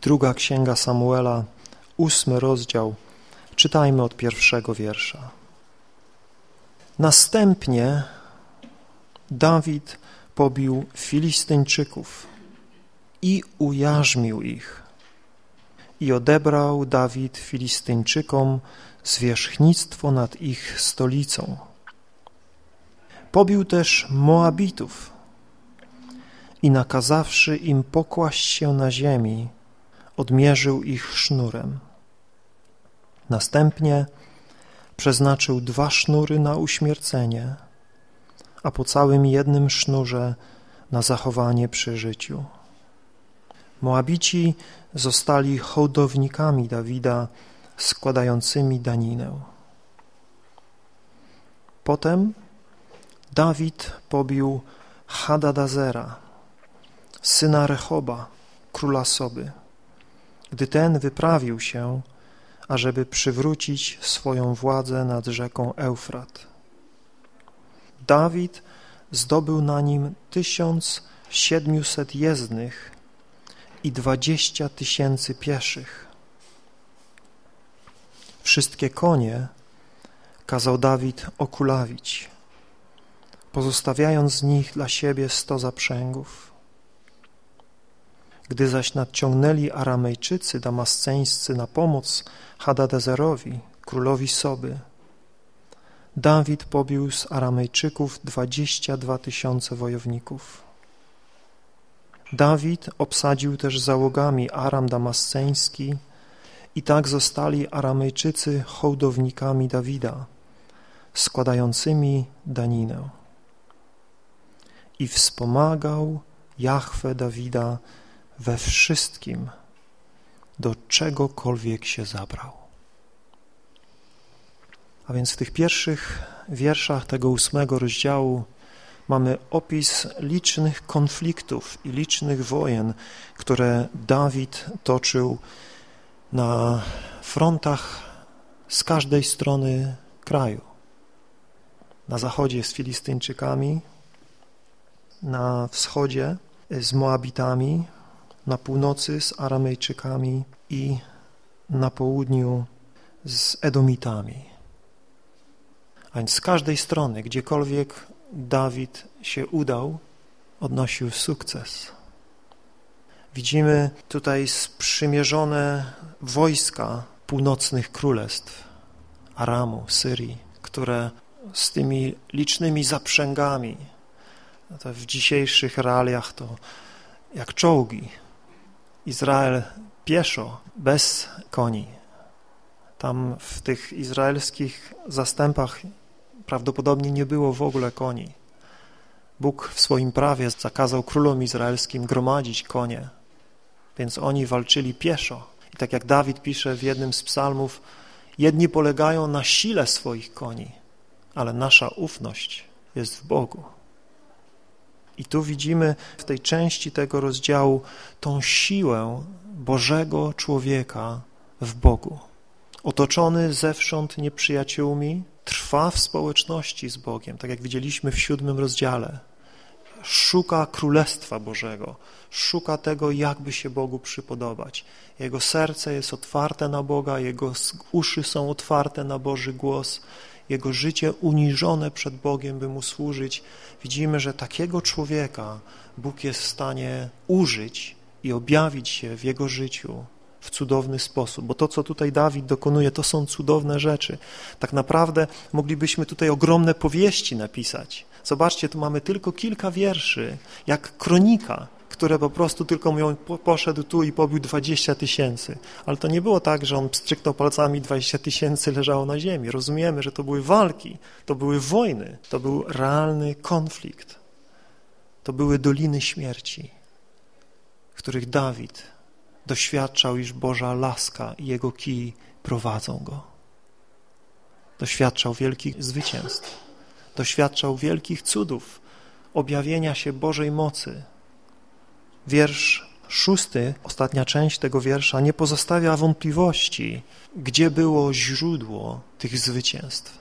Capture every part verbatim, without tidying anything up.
Druga księga Samuela, ósmy rozdział. Czytajmy od pierwszego wiersza. Następnie Dawid pobił Filistyńczyków i ujarzmił ich. I odebrał Dawid Filistyńczykom zwierzchnictwo nad ich stolicą. Pobił też Moabitów i nakazawszy im pokłaść się na ziemi, odmierzył ich sznurem. Następnie przeznaczył dwa sznury na uśmiercenie, a po całym jednym sznurze na zachowanie przy życiu. Moabici zostali hołdownikami Dawida składającymi daninę. Potem Dawid pobił Hadadazera, syna Rehoba, króla Soby, gdy ten wyprawił się, ażeby przywrócić swoją władzę nad rzeką Eufrat. Dawid zdobył na nim tysiąc siedmiuset jezdnych i dwadzieścia tysięcy pieszych. Wszystkie konie kazał Dawid okulawić, pozostawiając z nich dla siebie sto zaprzęgów. Gdy zaś nadciągnęli Aramejczycy damasceńscy na pomoc Hadadezerowi, królowi Soby, Dawid pobił z Aramejczyków dwadzieścia dwa tysiące wojowników. Dawid obsadził też załogami Aram damasceński i tak zostali Aramejczycy hołdownikami Dawida, składającymi daninę. I wspomagał Jahwe Dawida we wszystkim, do czegokolwiek się zabrał. A więc w tych pierwszych wierszach tego ósmego rozdziału mamy opis licznych konfliktów i licznych wojen, które Dawid toczył na frontach z każdej strony kraju. Na zachodzie z Filistyńczykami, na wschodzie z Moabitami, na północy z Aramejczykami i na południu z Edomitami. A więc z każdej strony, gdziekolwiek Dawid się udał, odnosił sukces. Widzimy tutaj sprzymierzone wojska północnych królestw, Aramu, Syrii, które z tymi licznymi zaprzęgami, to w dzisiejszych realiach to jak czołgi, Izrael pieszo, bez koni. Tam w tych izraelskich zastępach prawdopodobnie nie było w ogóle koni. Bóg w swoim prawie zakazał królom izraelskim gromadzić konie, więc oni walczyli pieszo. I tak jak Dawid pisze w jednym z psalmów, jedni polegają na sile swoich koni, ale nasza ufność jest w Bogu. I tu widzimy w tej części tego rozdziału tą siłę Bożego człowieka w Bogu. Otoczony zewsząd nieprzyjaciółmi, trwa w społeczności z Bogiem, tak jak widzieliśmy w siódmym rozdziale. Szuka Królestwa Bożego, szuka tego, jakby się Bogu przypodobać. Jego serce jest otwarte na Boga, jego uszy są otwarte na Boży głos, jego życie uniżone przed Bogiem, by Mu służyć. Widzimy, że takiego człowieka Bóg jest w stanie użyć i objawić się w jego życiu w cudowny sposób, bo to, co tutaj Dawid dokonuje, to są cudowne rzeczy. Tak naprawdę moglibyśmy tutaj ogromne powieści napisać. Zobaczcie, tu mamy tylko kilka wierszy, jak kronika, które po prostu tylko mówią, poszedł tu i pobił dwadzieścia tysięcy. Ale to nie było tak, że on pstryknął palcami, dwadzieścia tysięcy leżało na ziemi. Rozumiemy, że to były walki, to były wojny, to był realny konflikt. To były doliny śmierci, w których Dawid doświadczał, iż Boża łaska i Jego kij prowadzą go. Doświadczał wielkich zwycięstw, doświadczał wielkich cudów, objawienia się Bożej mocy. Wiersz szósty, ostatnia część tego wiersza, nie pozostawia wątpliwości, gdzie było źródło tych zwycięstw.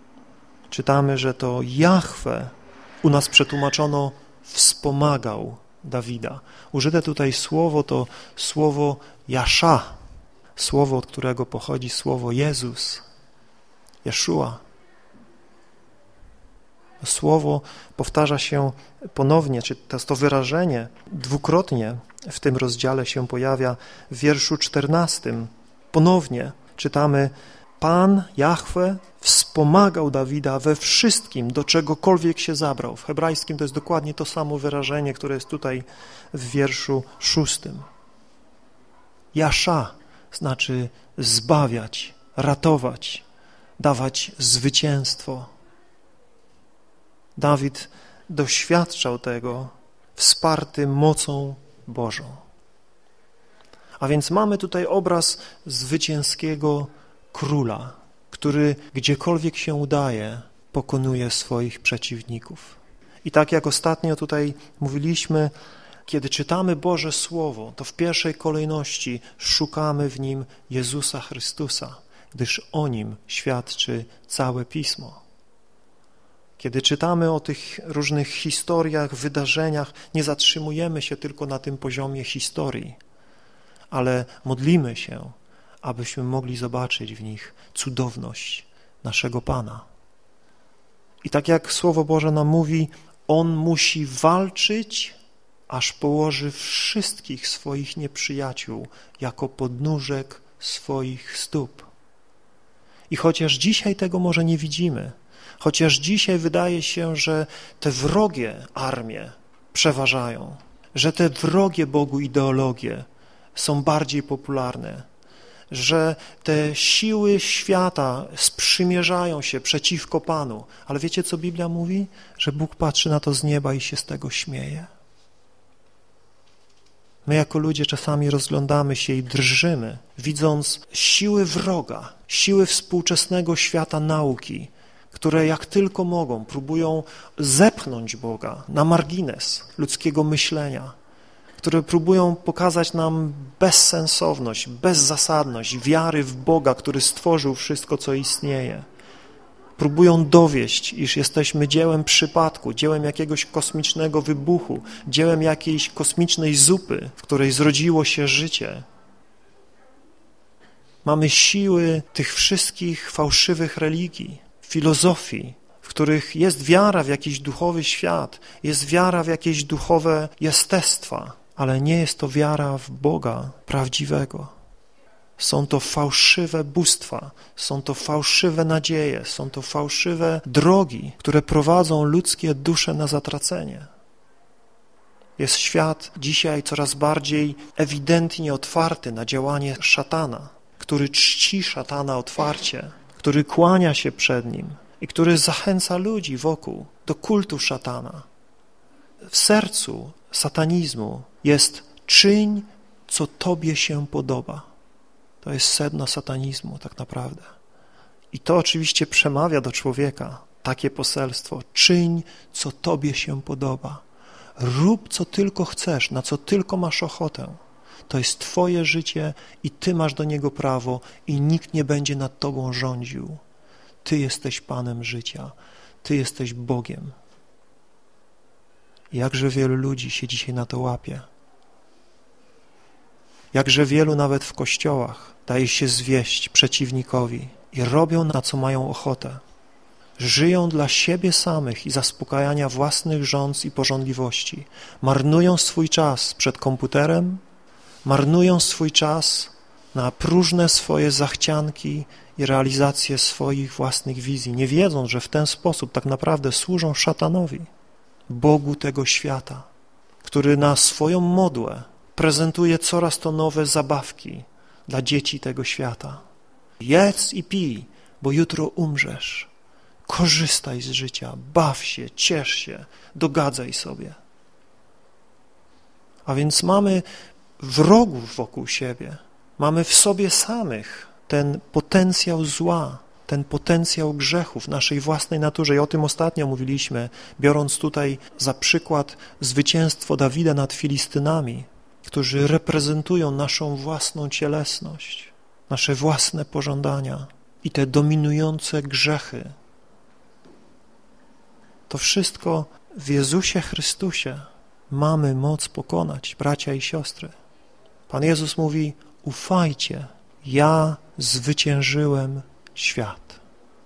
Czytamy, że to Jahwe, u nas przetłumaczono, wspomagał Dawida. Użyte tutaj słowo to słowo Jasza, słowo, od którego pochodzi słowo Jezus, Jeszua. Słowo powtarza się ponownie, czy to, to wyrażenie dwukrotnie w tym rozdziale się pojawia w wierszu czternastym. Ponownie czytamy: Pan, Jahwe, wspomagał Dawida we wszystkim, do czegokolwiek się zabrał. W hebrajskim to jest dokładnie to samo wyrażenie, które jest tutaj w wierszu szóstym. Jasza znaczy zbawiać, ratować, dawać zwycięstwo. Dawid doświadczał tego, wsparty mocą Bożą. A więc mamy tutaj obraz zwycięskiego króla, który gdziekolwiek się udaje, pokonuje swoich przeciwników. I tak jak ostatnio tutaj mówiliśmy, kiedy czytamy Boże Słowo, to w pierwszej kolejności szukamy w nim Jezusa Chrystusa, gdyż o nim świadczy całe Pismo. Kiedy czytamy o tych różnych historiach, wydarzeniach, nie zatrzymujemy się tylko na tym poziomie historii, ale modlimy się, abyśmy mogli zobaczyć w nich cudowność naszego Pana. I tak jak Słowo Boże nam mówi, On musi walczyć, aż położy wszystkich swoich nieprzyjaciół jako podnóżek swoich stóp. I chociaż dzisiaj tego może nie widzimy, chociaż dzisiaj wydaje się, że te wrogie armie przeważają, że te wrogie Bogu ideologie są bardziej popularne, że te siły świata sprzymierzają się przeciwko Panu. Ale wiecie, co Biblia mówi? Że Bóg patrzy na to z nieba i się z tego śmieje. My jako ludzie czasami rozglądamy się i drżymy, widząc siły wroga, siły współczesnego świata nauki, które jak tylko mogą próbują zepchnąć Boga na margines ludzkiego myślenia, które próbują pokazać nam bezsensowność, bezzasadność wiary w Boga, który stworzył wszystko, co istnieje. Próbują dowieść, iż jesteśmy dziełem przypadku, dziełem jakiegoś kosmicznego wybuchu, dziełem jakiejś kosmicznej zupy, w której zrodziło się życie. Mamy siły tych wszystkich fałszywych religii, filozofii, w których jest wiara w jakiś duchowy świat, jest wiara w jakieś duchowe jestestwa, ale nie jest to wiara w Boga prawdziwego. Są to fałszywe bóstwa, są to fałszywe nadzieje, są to fałszywe drogi, które prowadzą ludzkie dusze na zatracenie. Jest świat dzisiaj coraz bardziej ewidentnie otwarty na działanie szatana, który czci szatana otwarcie, który kłania się przed nim i który zachęca ludzi wokół do kultu szatana. W sercu satanizmu jest czyń, co tobie się podoba. To jest sedno satanizmu tak naprawdę. I to oczywiście przemawia do człowieka, takie poselstwo. Czyń, co tobie się podoba. Rób, co tylko chcesz, na co tylko masz ochotę. To jest twoje życie i ty masz do niego prawo i nikt nie będzie nad tobą rządził. Ty jesteś Panem życia. Ty jesteś Bogiem. Jakże wielu ludzi się dzisiaj na to łapie. Jakże wielu nawet w kościołach daje się zwieść przeciwnikowi i robią, na co mają ochotę. Żyją dla siebie samych i zaspokajania własnych żądz i pożądliwości. Marnują swój czas przed komputerem, marnują swój czas na próżne swoje zachcianki i realizację swoich własnych wizji, nie wiedząc, że w ten sposób tak naprawdę służą szatanowi, Bogu tego świata, który na swoją modłę prezentuje coraz to nowe zabawki dla dzieci tego świata. Jedz i pij, bo jutro umrzesz. Korzystaj z życia, baw się, ciesz się, dogadzaj sobie. A więc mamy wrogów wokół siebie, mamy w sobie samych ten potencjał zła, ten potencjał grzechu w naszej własnej naturze. I o tym ostatnio mówiliśmy, biorąc tutaj za przykład zwycięstwo Dawida nad Filistynami, którzy reprezentują naszą własną cielesność, nasze własne pożądania i te dominujące grzechy. To wszystko w Jezusie Chrystusie mamy moc pokonać, bracia i siostry. Pan Jezus mówi, ufajcie, ja zwyciężyłem świat.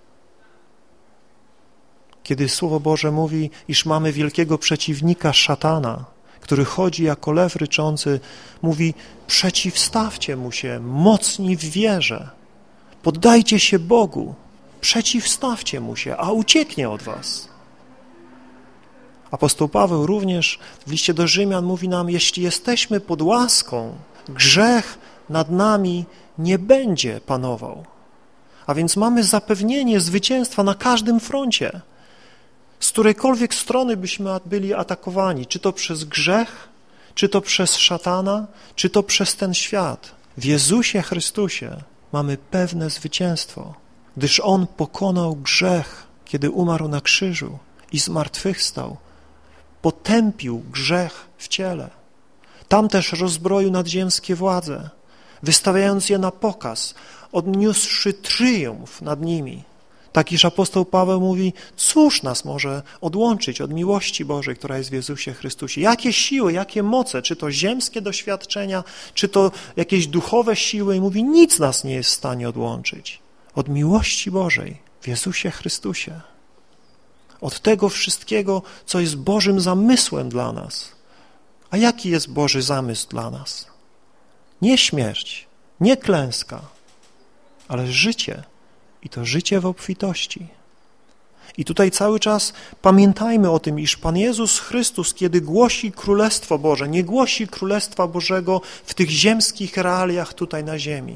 Kiedy Słowo Boże mówi, iż mamy wielkiego przeciwnika szatana, który chodzi jako lew ryczący, mówi, przeciwstawcie mu się, mocni w wierze, poddajcie się Bogu, przeciwstawcie mu się, a ucieknie od was. Apostoł Paweł również w liście do Rzymian mówi nam, jeśli jesteśmy pod łaską, grzech nad nami nie będzie panował. A więc mamy zapewnienie zwycięstwa na każdym froncie. Z którejkolwiek strony byśmy byli atakowani, czy to przez grzech, czy to przez szatana, czy to przez ten świat. W Jezusie Chrystusie mamy pewne zwycięstwo, gdyż On pokonał grzech, kiedy umarł na krzyżu i zmartwychwstał. Potępił grzech w ciele. Tam też rozbroił nadziemskie władze, wystawiając je na pokaz, odniósłszy tryumf nad nimi. Tak iż apostoł Paweł mówi, cóż nas może odłączyć od miłości Bożej, która jest w Jezusie Chrystusie? Jakie siły, jakie moce, czy to ziemskie doświadczenia, czy to jakieś duchowe siły? I mówi, nic nas nie jest w stanie odłączyć od miłości Bożej w Jezusie Chrystusie. Od tego wszystkiego, co jest Bożym zamysłem dla nas. A jaki jest Boży zamysł dla nas? Nie śmierć, nie klęska, ale życie. I to życie w obfitości. I tutaj cały czas pamiętajmy o tym, iż Pan Jezus Chrystus, kiedy głosi Królestwo Boże, nie głosi Królestwa Bożego w tych ziemskich realiach tutaj na ziemi.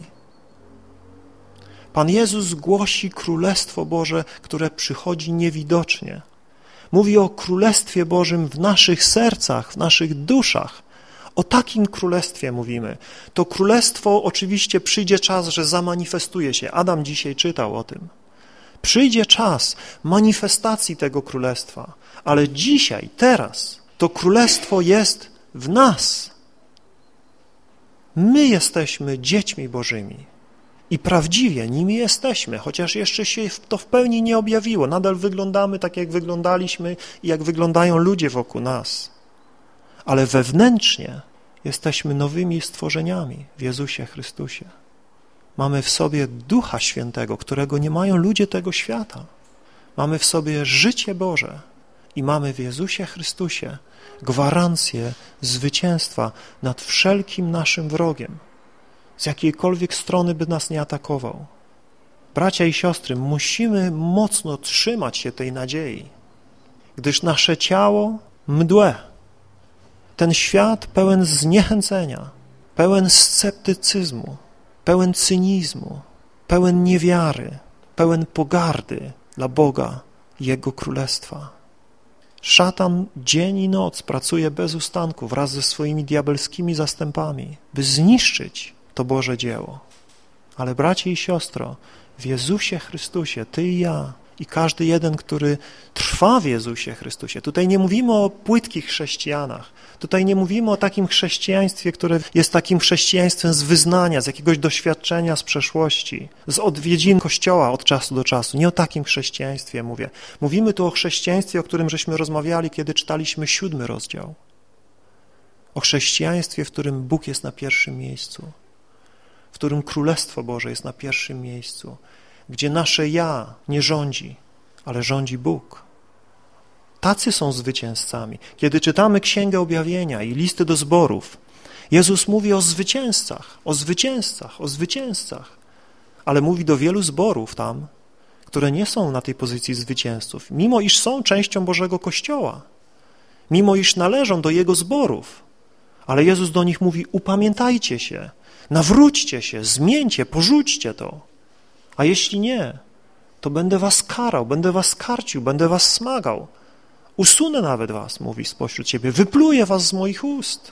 Pan Jezus głosi Królestwo Boże, które przychodzi niewidocznie. Mówi o Królestwie Bożym w naszych sercach, w naszych duszach. O takim królestwie mówimy. To królestwo oczywiście przyjdzie czas, że zamanifestuje się. Adam dzisiaj czytał o tym. Przyjdzie czas manifestacji tego królestwa, ale dzisiaj, teraz to królestwo jest w nas. My jesteśmy dziećmi Bożymi i prawdziwie nimi jesteśmy, chociaż jeszcze się to w pełni nie objawiło. Nadal wyglądamy tak, jak wyglądaliśmy i jak wyglądają ludzie wokół nas. Ale wewnętrznie jesteśmy nowymi stworzeniami w Jezusie Chrystusie. Mamy w sobie Ducha Świętego, którego nie mają ludzie tego świata. Mamy w sobie życie Boże i mamy w Jezusie Chrystusie gwarancję zwycięstwa nad wszelkim naszym wrogiem, z jakiejkolwiek strony by nas nie atakował. Bracia i siostry, musimy mocno trzymać się tej nadziei, gdyż nasze ciało mdłe, ten świat pełen zniechęcenia, pełen sceptycyzmu, pełen cynizmu, pełen niewiary, pełen pogardy dla Boga i Jego Królestwa. Szatan dzień i noc pracuje bez ustanku wraz ze swoimi diabelskimi zastępami, by zniszczyć to Boże dzieło. Ale bracie i siostro, w Jezusie Chrystusie, ty i ja, i każdy jeden, który trwa w Jezusie Chrystusie. Tutaj nie mówimy o płytkich chrześcijanach. Tutaj nie mówimy o takim chrześcijaństwie, które jest takim chrześcijaństwem z wyznania, z jakiegoś doświadczenia z przeszłości, z odwiedzin Kościoła od czasu do czasu. Nie o takim chrześcijaństwie mówię. Mówimy tu o chrześcijaństwie, o którym żeśmy rozmawiali, kiedy czytaliśmy siódmy rozdział. O chrześcijaństwie, w którym Bóg jest na pierwszym miejscu, w którym Królestwo Boże jest na pierwszym miejscu, gdzie nasze ja nie rządzi, ale rządzi Bóg. Tacy są zwycięzcami. Kiedy czytamy Księgę Objawienia i listy do zborów, Jezus mówi o zwycięzcach, o zwycięzcach, o zwycięzcach, ale mówi do wielu zborów tam, które nie są na tej pozycji zwycięzców, mimo iż są częścią Bożego Kościoła, mimo iż należą do Jego zborów, ale Jezus do nich mówi, upamiętajcie się, nawróćcie się, zmieńcie, porzućcie to. A jeśli nie, to będę was karał, będę was karcił, będę was smagał. Usunę nawet was, mówi spośród ciebie, wypluję was z moich ust.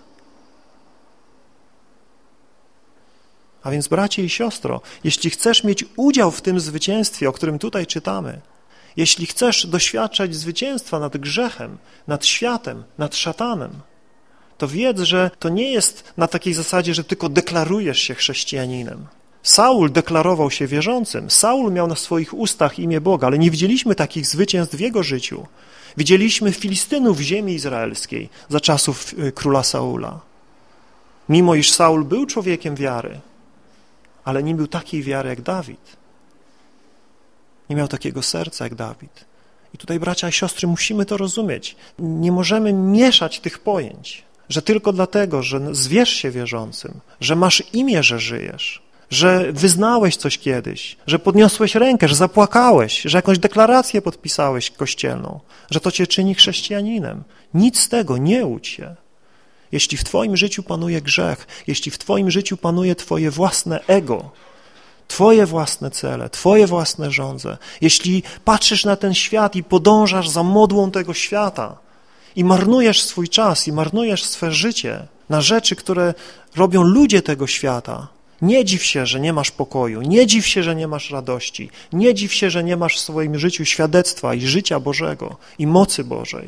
A więc bracie i siostro, jeśli chcesz mieć udział w tym zwycięstwie, o którym tutaj czytamy, jeśli chcesz doświadczać zwycięstwa nad grzechem, nad światem, nad szatanem, to wiedz, że to nie jest na takiej zasadzie, że tylko deklarujesz się chrześcijaninem. Saul deklarował się wierzącym, Saul miał na swoich ustach imię Boga, ale nie widzieliśmy takich zwycięstw w jego życiu. Widzieliśmy Filistynów w ziemi izraelskiej za czasów króla Saula. Mimo iż Saul był człowiekiem wiary, ale nie był takiej wiary jak Dawid. Nie miał takiego serca jak Dawid. I tutaj, bracia i siostry, musimy to rozumieć. Nie możemy mieszać tych pojęć, że tylko dlatego, że zwiesz się wierzącym, że masz imię, że żyjesz, że wyznałeś coś kiedyś, że podniosłeś rękę, że zapłakałeś, że jakąś deklarację podpisałeś kościelną, że to cię czyni chrześcijaninem. Nic z tego, nie łudź się. Jeśli w twoim życiu panuje grzech, jeśli w twoim życiu panuje twoje własne ego, twoje własne cele, twoje własne żądze, jeśli patrzysz na ten świat i podążasz za modłą tego świata i marnujesz swój czas i marnujesz swe życie na rzeczy, które robią ludzie tego świata, nie dziw się, że nie masz pokoju, nie dziw się, że nie masz radości, nie dziw się, że nie masz w swoim życiu świadectwa i życia Bożego i mocy Bożej.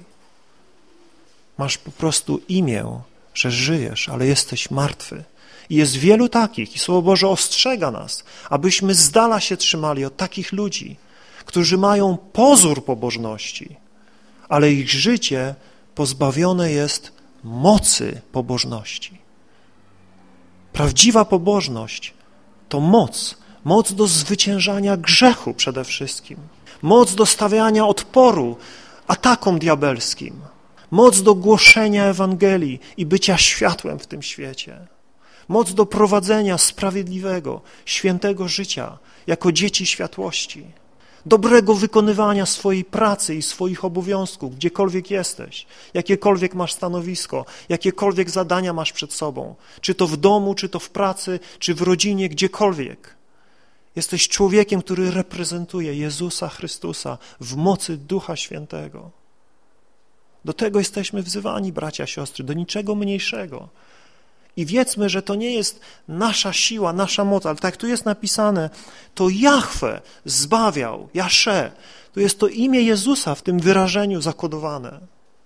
Masz po prostu imię, że żyjesz, ale jesteś martwy. I jest wielu takich, i Słowo Boże ostrzega nas, abyśmy z dala się trzymali od takich ludzi, którzy mają pozór pobożności, ale ich życie pozbawione jest mocy pobożności. Prawdziwa pobożność to moc, moc do zwyciężania grzechu przede wszystkim, moc do stawiania odporu atakom diabelskim, moc do głoszenia Ewangelii i bycia światłem w tym świecie, moc do prowadzenia sprawiedliwego, świętego życia jako dzieci światłości, dobrego wykonywania swojej pracy i swoich obowiązków, gdziekolwiek jesteś, jakiekolwiek masz stanowisko, jakiekolwiek zadania masz przed sobą, czy to w domu, czy to w pracy, czy w rodzinie, gdziekolwiek. Jesteś człowiekiem, który reprezentuje Jezusa Chrystusa w mocy Ducha Świętego. Do tego jesteśmy wzywani, bracia, siostry, do niczego mniejszego. I wiedzmy, że to nie jest nasza siła, nasza moc, ale tak jak tu jest napisane, to Jahwe zbawiał, Jasze, to jest to imię Jezusa w tym wyrażeniu zakodowane.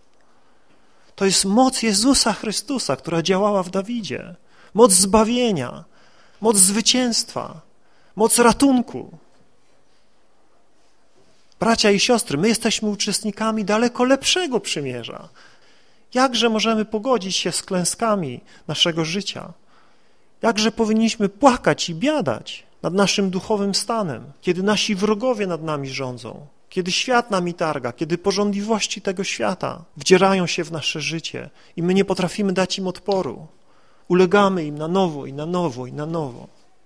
To jest moc Jezusa Chrystusa, która działała w Dawidzie. Moc zbawienia, moc zwycięstwa, moc ratunku. Bracia i siostry, my jesteśmy uczestnikami daleko lepszego przymierza. Jakże możemy pogodzić się z klęskami naszego życia? Jakże powinniśmy płakać i biadać nad naszym duchowym stanem, kiedy nasi wrogowie nad nami rządzą, kiedy świat nami targa, kiedy pożądliwości tego świata wdzierają się w nasze życie i my nie potrafimy dać im odporu. Ulegamy im na nowo i na nowo i na nowo.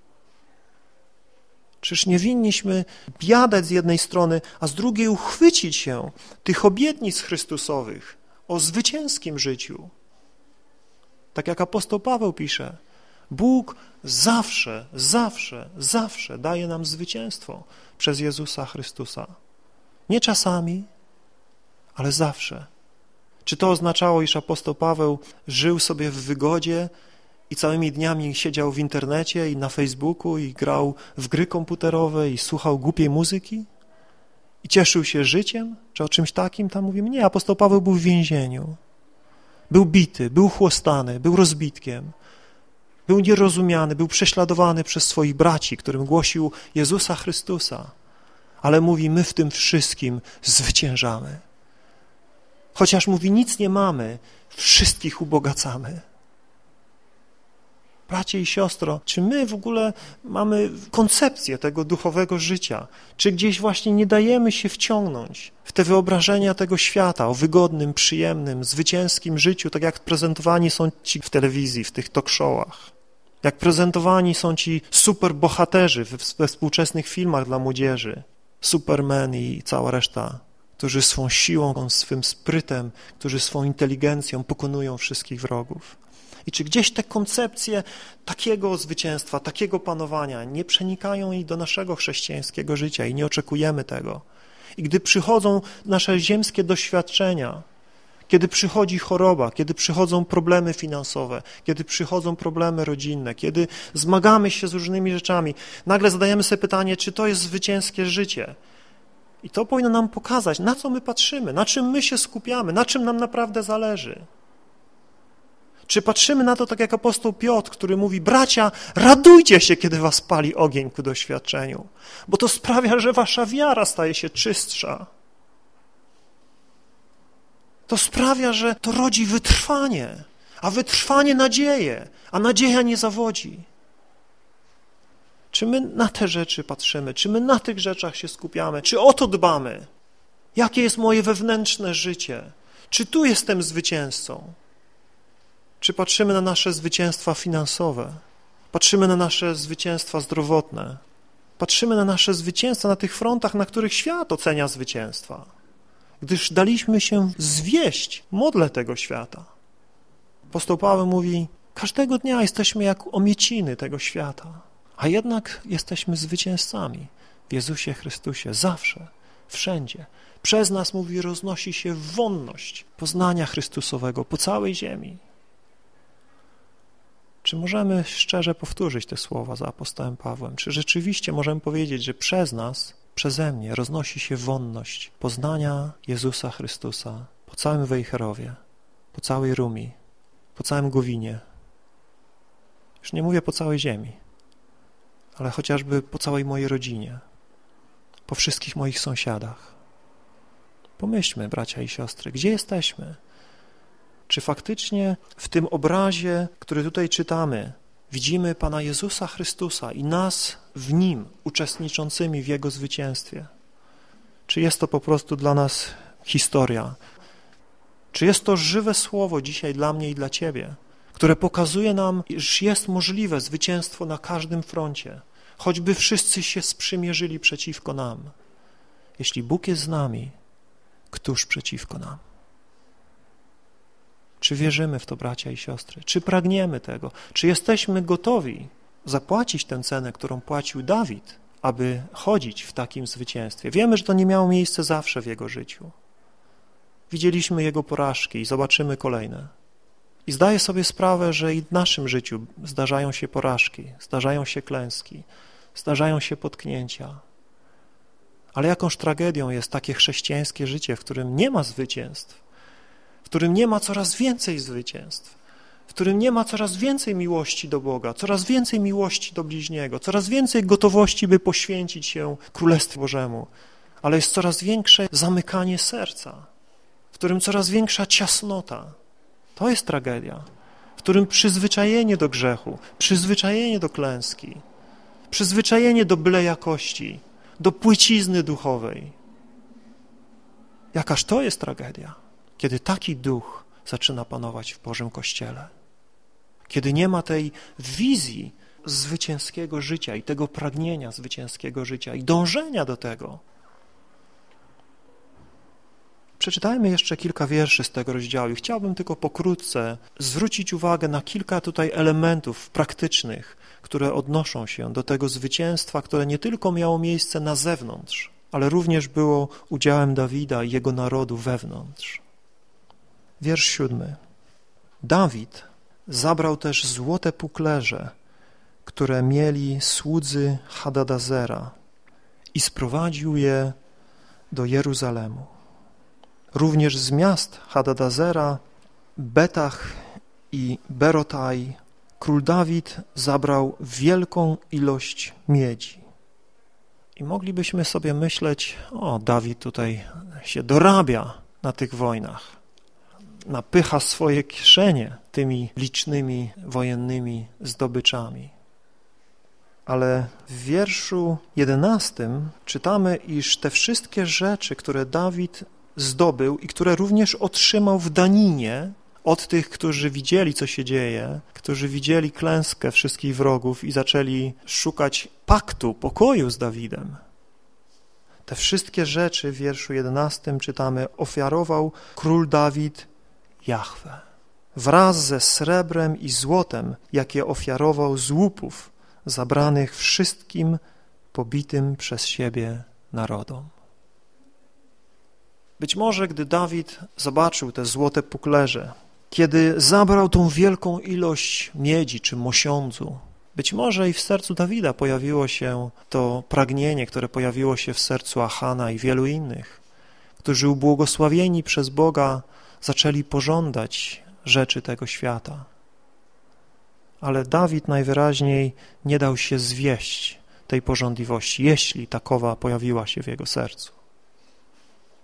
Czyż nie winniśmy biadać z jednej strony, a z drugiej uchwycić się tych obietnic Chrystusowych o zwycięskim życiu? Tak jak apostoł Paweł pisze, Bóg zawsze, zawsze, zawsze daje nam zwycięstwo przez Jezusa Chrystusa. Nie czasami, ale zawsze. Czy to oznaczało, iż apostoł Paweł żył sobie w wygodzie i całymi dniami siedział w internecie i na Facebooku i grał w gry komputerowe i słuchał głupiej muzyki i cieszył się życiem? Czy o czymś takim tam mówimy? Nie, apostoł Paweł był w więzieniu. Był bity, był chłostany, był rozbitkiem, był nierozumiany, był prześladowany przez swoich braci, którym głosił Jezusa Chrystusa. Ale mówi, my w tym wszystkim zwyciężamy. Chociaż mówi, nic nie mamy, wszystkich ubogacamy. Bracie i siostro, czy my w ogóle mamy koncepcję tego duchowego życia? Czy gdzieś właśnie nie dajemy się wciągnąć w te wyobrażenia tego świata o wygodnym, przyjemnym, zwycięskim życiu, tak jak prezentowani są ci w telewizji, w tych talk showach? Jak prezentowani są ci superbohaterzy we współczesnych filmach dla młodzieży, Superman i cała reszta, którzy swą siłą, swym sprytem, którzy swą inteligencją pokonują wszystkich wrogów. I czy gdzieś te koncepcje takiego zwycięstwa, takiego panowania nie przenikają i do naszego chrześcijańskiego życia i nie oczekujemy tego? I gdy przychodzą nasze ziemskie doświadczenia, kiedy przychodzi choroba, kiedy przychodzą problemy finansowe, kiedy przychodzą problemy rodzinne, kiedy zmagamy się z różnymi rzeczami, nagle zadajemy sobie pytanie, czy to jest zwycięskie życie? I to powinno nam pokazać, na co my patrzymy, na czym my się skupiamy, na czym nam naprawdę zależy. Czy patrzymy na to tak jak apostoł Piotr, który mówi, bracia, radujcie się, kiedy was pali ogień ku doświadczeniu, bo to sprawia, że wasza wiara staje się czystsza. To sprawia, że to rodzi wytrwanie, a wytrwanie nadzieję, a nadzieja nie zawodzi. Czy my na te rzeczy patrzymy? Czy my na tych rzeczach się skupiamy? Czy o to dbamy? Jakie jest moje wewnętrzne życie? Czy tu jestem zwycięzcą? Czy patrzymy na nasze zwycięstwa finansowe? Patrzymy na nasze zwycięstwa zdrowotne? Patrzymy na nasze zwycięstwa na tych frontach, na których świat ocenia zwycięstwa? Gdyż daliśmy się zwieść modle tego świata. Apostoł Paweł mówi, każdego dnia jesteśmy jak omieciny tego świata, a jednak jesteśmy zwycięzcami w Jezusie Chrystusie, zawsze, wszędzie. Przez nas, mówi, roznosi się wonność poznania Chrystusowego po całej ziemi. Czy możemy szczerze powtórzyć te słowa za apostołem Pawłem? Czy rzeczywiście możemy powiedzieć, że przez nas, przeze mnie roznosi się wonność poznania Jezusa Chrystusa po całym Wejherowie, po całej Rumi, po całym Gowinie? Już nie mówię po całej ziemi, ale chociażby po całej mojej rodzinie, po wszystkich moich sąsiadach. Pomyślmy, bracia i siostry, gdzie jesteśmy? Czy faktycznie w tym obrazie, który tutaj czytamy, widzimy Pana Jezusa Chrystusa i nas w Nim, uczestniczącymi w Jego zwycięstwie? Czy jest to po prostu dla nas historia? Czy jest to żywe słowo dzisiaj dla mnie i dla Ciebie, które pokazuje nam, iż jest możliwe zwycięstwo na każdym froncie, choćby wszyscy się sprzymierzyli przeciwko nam? Jeśli Bóg jest z nami, któż przeciwko nam? Czy wierzymy w to, bracia i siostry? Czy pragniemy tego? Czy jesteśmy gotowi zapłacić tę cenę, którą płacił Dawid, aby chodzić w takim zwycięstwie? Wiemy, że to nie miało miejsca zawsze w jego życiu. Widzieliśmy jego porażki i zobaczymy kolejne. I zdaję sobie sprawę, że i w naszym życiu zdarzają się porażki, zdarzają się klęski, zdarzają się potknięcia. Ale jakąż tragedią jest takie chrześcijańskie życie, w którym nie ma zwycięstw, w którym nie ma coraz więcej zwycięstw, w którym nie ma coraz więcej miłości do Boga, coraz więcej miłości do bliźniego, coraz więcej gotowości, by poświęcić się Królestwu Bożemu, ale jest coraz większe zamykanie serca, w którym coraz większa ciasnota. To jest tragedia, w którym przyzwyczajenie do grzechu, przyzwyczajenie do klęski, przyzwyczajenie do byle jakości, do płycizny duchowej. Jakaż to jest tragedia, kiedy taki duch zaczyna panować w Bożym Kościele, kiedy nie ma tej wizji zwycięskiego życia i tego pragnienia zwycięskiego życia i dążenia do tego. Przeczytajmy jeszcze kilka wierszy z tego rozdziału i chciałbym tylko pokrótce zwrócić uwagę na kilka tutaj elementów praktycznych, które odnoszą się do tego zwycięstwa, które nie tylko miało miejsce na zewnątrz, ale również było udziałem Dawida i jego narodu wewnątrz. Wiersz siódmy. Dawid zabrał też złote puklerze, które mieli słudzy Hadadazera i sprowadził je do Jeruzalemu. Również z miast Hadadazera, Betach i Berotaj król Dawid zabrał wielką ilość miedzi. I moglibyśmy sobie myśleć, o, Dawid tutaj się dorabia na tych wojnach, napycha swoje kieszenie tymi licznymi wojennymi zdobyczami. Ale w wierszu jedenastym czytamy, iż te wszystkie rzeczy, które Dawid zdobył i które również otrzymał w daninie od tych, którzy widzieli, co się dzieje, którzy widzieli klęskę wszystkich wrogów i zaczęli szukać paktu, pokoju z Dawidem. Te wszystkie rzeczy w wierszu jedenastym czytamy, ofiarował król Dawid Jahwe wraz ze srebrem i złotem, jakie ofiarował z łupów zabranych wszystkim pobitym przez siebie narodom. Być może, gdy Dawid zobaczył te złote puklerze, kiedy zabrał tą wielką ilość miedzi czy mosiądzu, być może i w sercu Dawida pojawiło się to pragnienie, które pojawiło się w sercu Achana i wielu innych, którzy ubłogosławieni przez Boga zaczęli pożądać rzeczy tego świata. Ale Dawid najwyraźniej nie dał się zwieść tej pożądliwości, jeśli takowa pojawiła się w jego sercu.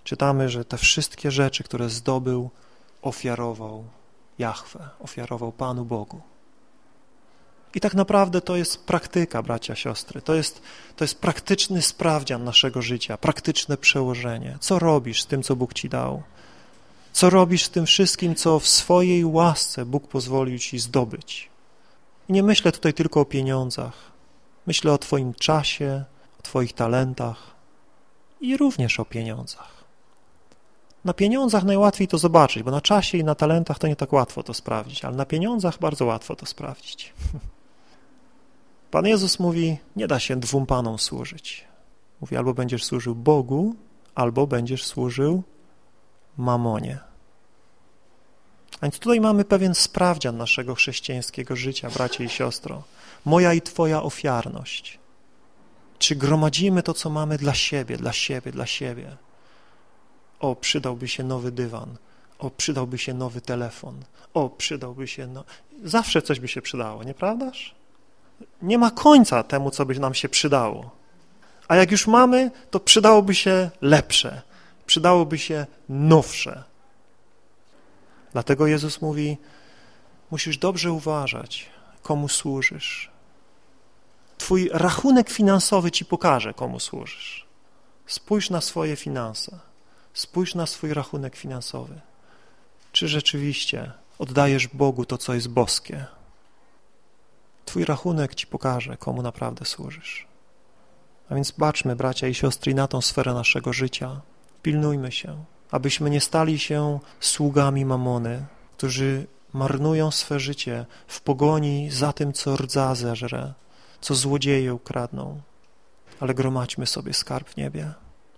czytamy, że te wszystkie rzeczy, które zdobył, ofiarował Jahwe, ofiarował Panu Bogu. I tak naprawdę to jest praktyka, bracia, siostry. To jest, to jest praktyczny sprawdzian naszego życia, praktyczne przełożenie. Co robisz z tym, co Bóg ci dał? Co robisz z tym wszystkim, co w swojej łasce Bóg pozwolił ci zdobyć? I nie myślę tutaj tylko o pieniądzach. Myślę o twoim czasie, o twoich talentach i również o pieniądzach. Na pieniądzach najłatwiej to zobaczyć, bo na czasie i na talentach to nie tak łatwo to sprawdzić, ale na pieniądzach bardzo łatwo to sprawdzić. Pan Jezus mówi, nie da się dwóm panom służyć. Mówi, albo będziesz służył Bogu, albo będziesz służył mamonie. A więc tutaj mamy pewien sprawdzian naszego chrześcijańskiego życia, bracie i siostro. Moja i twoja ofiarność. Czy gromadzimy to, co mamy dla siebie, dla siebie, dla siebie? O, przydałby się nowy dywan. O, przydałby się nowy telefon. O, przydałby się... No... Zawsze coś by się przydało, nieprawdaż? Nie ma końca temu, co by nam się przydało. A jak już mamy, to przydałoby się lepsze. Przydałoby się nowsze. Dlatego Jezus mówi, musisz dobrze uważać, komu służysz. Twój rachunek finansowy ci pokaże, komu służysz. Spójrz na swoje finanse. Spójrz na swój rachunek finansowy. Czy rzeczywiście oddajesz Bogu to, co jest boskie? Twój rachunek ci pokaże, komu naprawdę służysz. A więc baczmy, bracia i siostry, na tą sferę naszego życia. Pilnujmy się, abyśmy nie stali się sługami mamony, którzy marnują swe życie w pogoni za tym, co rdza zeżre, co złodzieje ukradną, ale gromadźmy sobie skarb w niebie.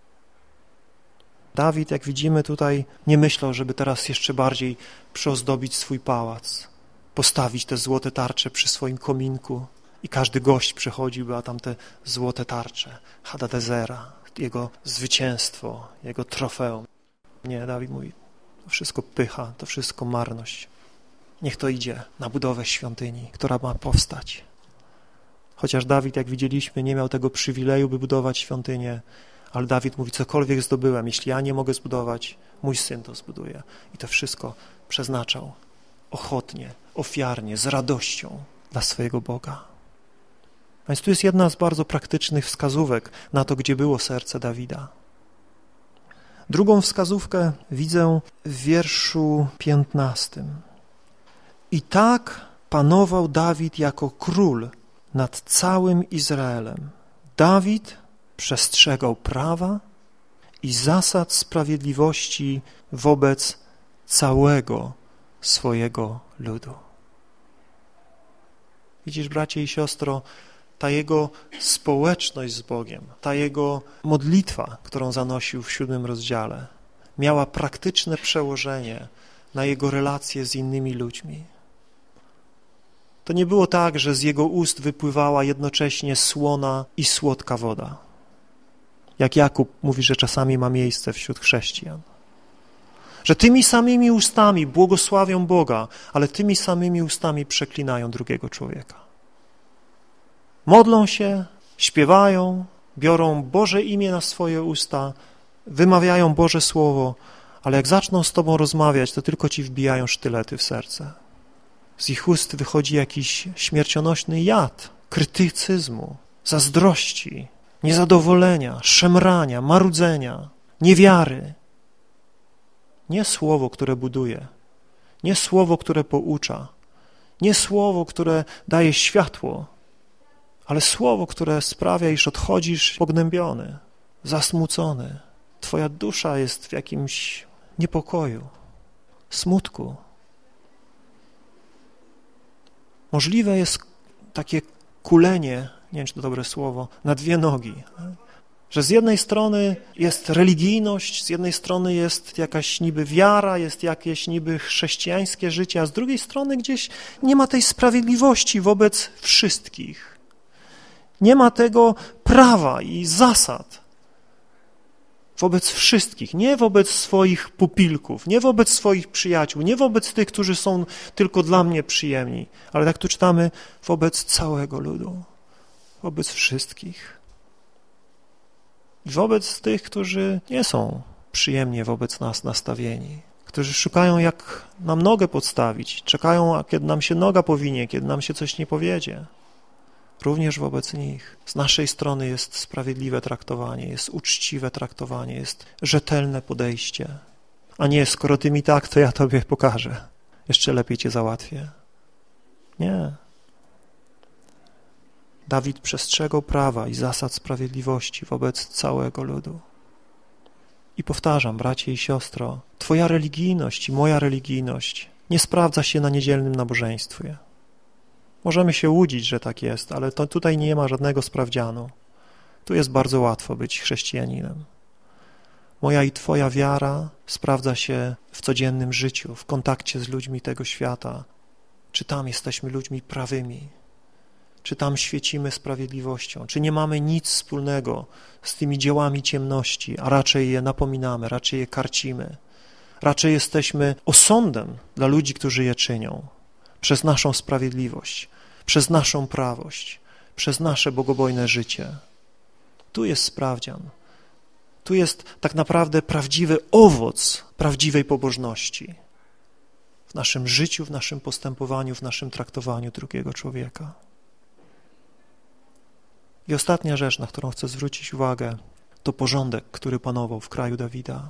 Dawid, jak widzimy tutaj, nie myślał, żeby teraz jeszcze bardziej przyozdobić swój pałac, postawić te złote tarcze przy swoim kominku i każdy gość przychodziłby, a tam te złote tarcze Hadadezera, jego zwycięstwo, jego trofeum. Nie, Dawid mówi, to wszystko pycha, to wszystko marność. Niech to idzie na budowę świątyni, która ma powstać. Chociaż Dawid, jak widzieliśmy, nie miał tego przywileju, by budować świątynię, ale Dawid mówi, cokolwiek zdobyłem, jeśli ja nie mogę zbudować, mój syn to zbuduje. I to wszystko przeznaczał ochotnie, ofiarnie, z radością dla swojego Boga. A więc tu jest jedna z bardzo praktycznych wskazówek na to, gdzie było serce Dawida. Drugą wskazówkę widzę w wierszu piętnastym. I tak panował Dawid jako król nad całym Izraelem. Dawid przestrzegał prawa i zasad sprawiedliwości wobec całego swojego ludu. Widzisz, bracie i siostro, ta jego społeczność z Bogiem, ta jego modlitwa, którą zanosił w siódmym rozdziale, miała praktyczne przełożenie na jego relacje z innymi ludźmi. To nie było tak, że z jego ust wypływała jednocześnie słona i słodka woda. Jak Jakub mówi, że czasami ma miejsce wśród chrześcijan. Że tymi samymi ustami błogosławią Boga, ale tymi samymi ustami przeklinają drugiego człowieka. Modlą się, śpiewają, biorą Boże imię na swoje usta, wymawiają Boże Słowo, ale jak zaczną z Tobą rozmawiać, to tylko Ci wbijają sztylety w serce. Z ich ust wychodzi jakiś śmiercionośny jad krytycyzmu, zazdrości, niezadowolenia, szemrania, marudzenia, niewiary. Nie słowo, które buduje, nie słowo, które poucza, nie słowo, które daje światło, ale słowo, które sprawia, iż odchodzisz pognębiony, zasmucony. Twoja dusza jest w jakimś niepokoju, smutku. Możliwe jest takie kulenie, nie wiem, czy to dobre słowo, na dwie nogi. Że z jednej strony jest religijność, z jednej strony jest jakaś niby wiara, jest jakieś niby chrześcijańskie życie, a z drugiej strony gdzieś nie ma tej sprawiedliwości wobec wszystkich. Nie ma tego prawa i zasad wobec wszystkich, nie wobec swoich pupilków, nie wobec swoich przyjaciół, nie wobec tych, którzy są tylko dla mnie przyjemni, ale tak tu czytamy, wobec całego ludu, wobec wszystkich. I wobec tych, którzy nie są przyjemnie wobec nas nastawieni, którzy szukają, jak nam nogę podstawić, czekają, kiedy nam się noga powinie, kiedy nam się coś nie powiedzie. Również wobec nich. Z naszej strony jest sprawiedliwe traktowanie, jest uczciwe traktowanie, jest rzetelne podejście, a nie, skoro ty mi tak, to ja tobie pokażę. Jeszcze lepiej cię załatwię. Nie. Dawid przestrzegał prawa i zasad sprawiedliwości wobec całego ludu. I powtarzam, bracie i siostro, twoja religijność i moja religijność nie sprawdza się na niedzielnym nabożeństwie. Możemy się łudzić, że tak jest, ale to tutaj nie ma żadnego sprawdzianu. Tu jest bardzo łatwo być chrześcijaninem. Moja i twoja wiara sprawdza się w codziennym życiu, w kontakcie z ludźmi tego świata. Czy tam jesteśmy ludźmi prawymi? Czy tam świecimy sprawiedliwością? Czy nie mamy nic wspólnego z tymi dziełami ciemności, a raczej je napominamy, raczej je karcimy? Raczej jesteśmy osądem dla ludzi, którzy je czynią, przez naszą sprawiedliwość, przez naszą prawość, przez nasze bogobojne życie. Tu jest sprawdzian. Tu jest tak naprawdę prawdziwy owoc prawdziwej pobożności w naszym życiu, w naszym postępowaniu, w naszym traktowaniu drugiego człowieka. I ostatnia rzecz, na którą chcę zwrócić uwagę, to porządek, który panował w kraju Dawida.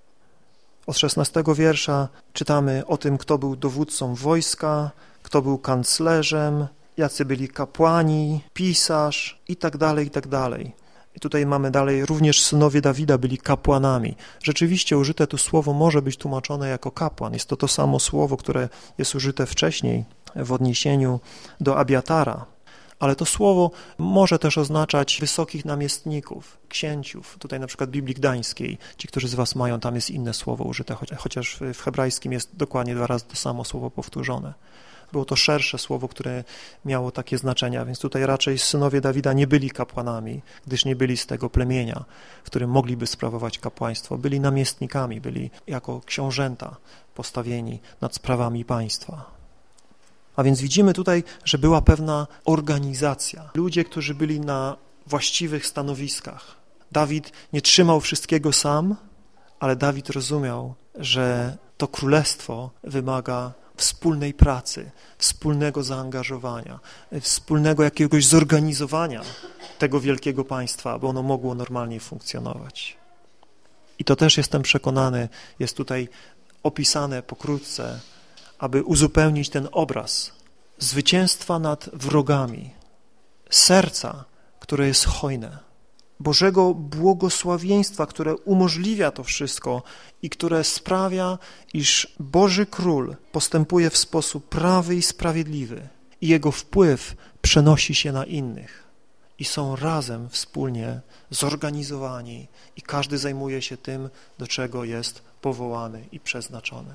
Od szesnastego wiersza czytamy o tym, kto był dowódcą wojska, kto był kanclerzem, jacy byli kapłani, pisarz i tak dalej, i tak dalej. I tutaj mamy dalej, również synowie Dawida byli kapłanami. Rzeczywiście użyte tu słowo może być tłumaczone jako kapłan. Jest to to samo słowo, które jest użyte wcześniej w odniesieniu do Abiatara. Ale to słowo może też oznaczać wysokich namiestników, księciów. Tutaj na przykład w Biblii Gdańskiej, ci, którzy z was mają, tam jest inne słowo użyte, chociaż w hebrajskim jest dokładnie dwa razy to samo słowo powtórzone. Było to szersze słowo, które miało takie znaczenia, więc tutaj raczej synowie Dawida nie byli kapłanami, gdyż nie byli z tego plemienia, w którym mogliby sprawować kapłaństwo. Byli namiestnikami, byli jako książęta postawieni nad sprawami państwa. A więc widzimy tutaj, że była pewna organizacja. Ludzie, którzy byli na właściwych stanowiskach. Dawid nie trzymał wszystkiego sam, ale Dawid rozumiał, że to królestwo wymaga wspólnej pracy, wspólnego zaangażowania, wspólnego jakiegoś zorganizowania tego wielkiego państwa, aby ono mogło normalnie funkcjonować. I to też jestem przekonany, jest tutaj opisane pokrótce, aby uzupełnić ten obraz zwycięstwa nad wrogami, serca, które jest hojne, Bożego błogosławieństwa, które umożliwia to wszystko i które sprawia, iż Boży Król postępuje w sposób prawy i sprawiedliwy i jego wpływ przenosi się na innych i są razem, wspólnie zorganizowani i każdy zajmuje się tym, do czego jest powołany i przeznaczony.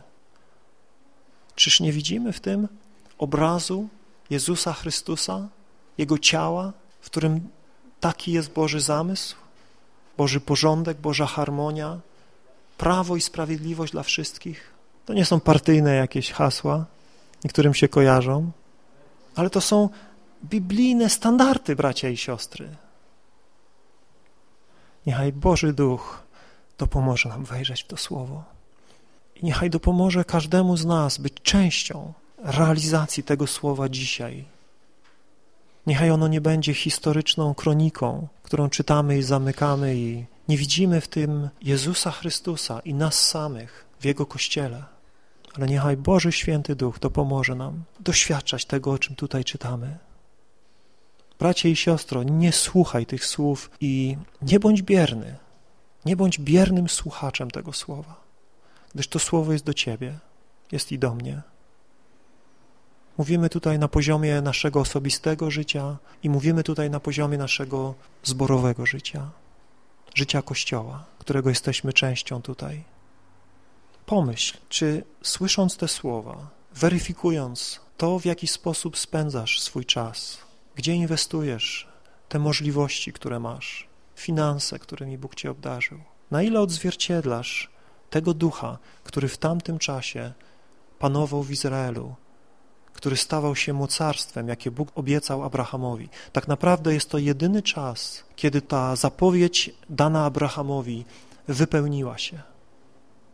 Czyż nie widzimy w tym obrazu Jezusa Chrystusa, Jego ciała, w którym taki jest Boży zamysł, Boży porządek, Boża harmonia, prawo i sprawiedliwość dla wszystkich? To nie są partyjne jakieś hasła, niektórym się kojarzą, ale to są biblijne standardy, bracia i siostry. Niechaj Boży Duch dopomoże nam wejrzeć w to słowo. I niechaj dopomoże każdemu z nas być częścią realizacji tego słowa dzisiaj. Niechaj ono nie będzie historyczną kroniką, którą czytamy i zamykamy i nie widzimy w tym Jezusa Chrystusa i nas samych w Jego Kościele. Ale niechaj Boży Święty Duch dopomoże nam doświadczać tego, o czym tutaj czytamy. Bracie i siostro, nie słuchaj tych słów i nie bądź bierny. Nie bądź biernym słuchaczem tego słowa, gdyż to słowo jest do ciebie, jest i do mnie. Mówimy tutaj na poziomie naszego osobistego życia i mówimy tutaj na poziomie naszego zborowego życia, życia Kościoła, którego jesteśmy częścią tutaj. Pomyśl, czy słysząc te słowa, weryfikując to, w jaki sposób spędzasz swój czas, gdzie inwestujesz te możliwości, które masz, finanse, którymi Bóg cię obdarzył, na ile odzwierciedlasz tego ducha, który w tamtym czasie panował w Izraelu, który stawał się mocarstwem, jakie Bóg obiecał Abrahamowi. Tak naprawdę jest to jedyny czas, kiedy ta zapowiedź dana Abrahamowi wypełniła się.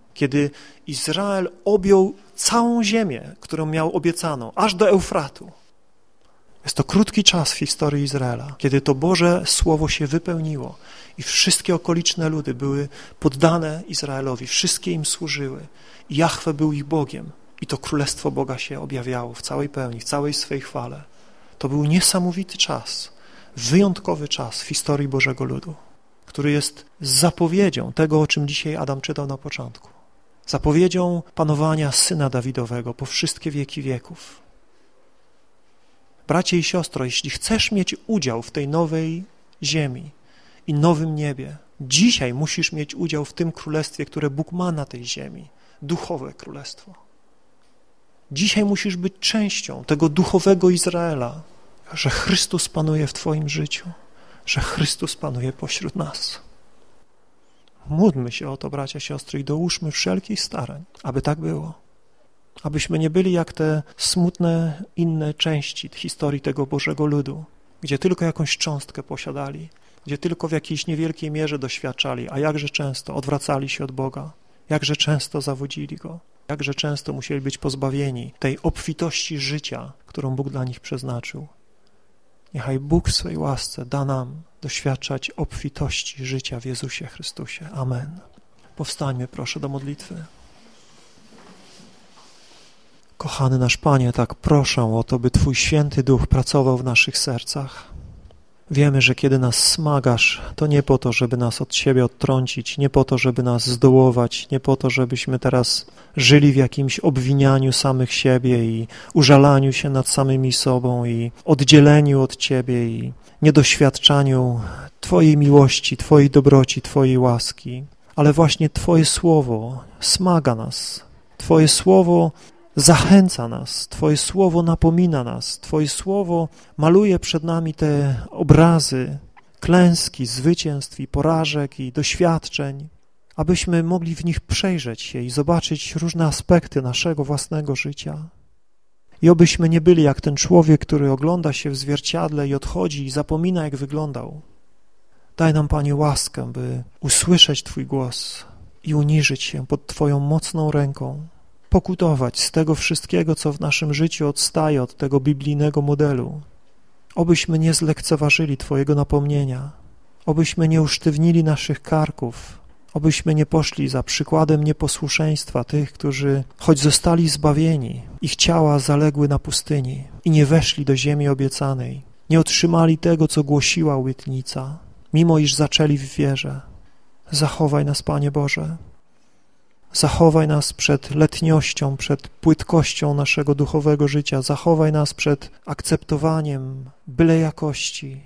kiedy Izrael objął całą ziemię, którą miał obiecaną, aż do Eufratu. Jest to krótki czas w historii Izraela, kiedy to Boże Słowo się wypełniło i wszystkie okoliczne ludy były poddane Izraelowi, wszystkie im służyły. I Jahwe był ich Bogiem i to Królestwo Boga się objawiało w całej pełni, w całej swej chwale. To był niesamowity czas, wyjątkowy czas w historii Bożego ludu, który jest zapowiedzią tego, o czym dzisiaj Adam czytał na początku. Zapowiedzią panowania Syna Dawidowego po wszystkie wieki wieków. Bracie i siostro, jeśli chcesz mieć udział w tej nowej ziemi i nowym niebie, dzisiaj musisz mieć udział w tym królestwie, które Bóg ma na tej ziemi, duchowe królestwo. Dzisiaj musisz być częścią tego duchowego Izraela, że Chrystus panuje w twoim życiu, że Chrystus panuje pośród nas. Módlmy się o to, bracia, siostry, i dołóżmy wszelkich starań, aby tak było. Abyśmy nie byli jak te smutne inne części historii tego Bożego ludu, gdzie tylko jakąś cząstkę posiadali, gdzie tylko w jakiejś niewielkiej mierze doświadczali, a jakże często odwracali się od Boga, jakże często zawodzili Go, jakże często musieli być pozbawieni tej obfitości życia, którą Bóg dla nich przeznaczył. Niechaj Bóg w swej łasce da nam doświadczać obfitości życia w Jezusie Chrystusie. Amen. Powstańmy proszę do modlitwy. Kochany nasz Panie, tak proszę o to, by Twój Święty Duch pracował w naszych sercach. Wiemy, że kiedy nas smagasz, to nie po to, żeby nas od siebie odtrącić, nie po to, żeby nas zdołować, nie po to, żebyśmy teraz żyli w jakimś obwinianiu samych siebie i użalaniu się nad samymi sobą i oddzieleniu od Ciebie i niedoświadczaniu Twojej miłości, Twojej dobroci, Twojej łaski. Ale właśnie Twoje Słowo smaga nas, Twoje Słowo zachęca nas, Twoje Słowo napomina nas, Twoje Słowo maluje przed nami te obrazy klęski, zwycięstw i porażek i doświadczeń, abyśmy mogli w nich przejrzeć się i zobaczyć różne aspekty naszego własnego życia. I obyśmy nie byli jak ten człowiek, który ogląda się w zwierciadle i odchodzi i zapomina, jak wyglądał. Daj nam, Panie, łaskę, by usłyszeć Twój głos i uniżyć się pod Twoją mocną ręką, pokutować z tego wszystkiego, co w naszym życiu odstaje od tego biblijnego modelu. Obyśmy nie zlekceważyli Twojego napomnienia, obyśmy nie usztywnili naszych karków, obyśmy nie poszli za przykładem nieposłuszeństwa tych, którzy choć zostali zbawieni, ich ciała zaległy na pustyni i nie weszli do ziemi obiecanej, nie otrzymali tego, co głosiła obietnica, mimo iż zaczęli w wierze. Zachowaj nas, Panie Boże. Zachowaj nas przed letniością, przed płytkością naszego duchowego życia. Zachowaj nas przed akceptowaniem byle jakości.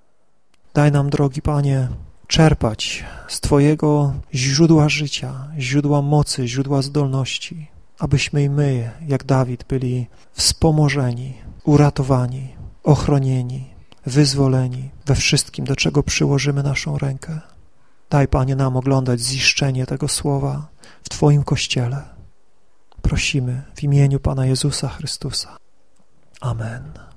Daj nam, drogi Panie, czerpać z Twojego źródła życia, źródła mocy, źródła zdolności, abyśmy i my, jak Dawid, byli wspomożeni, uratowani, ochronieni, wyzwoleni we wszystkim, do czego przyłożymy naszą rękę. Daj, Panie, nam oglądać ziszczenie tego słowa w Twoim Kościele. Prosimy w imieniu Pana Jezusa Chrystusa. Amen.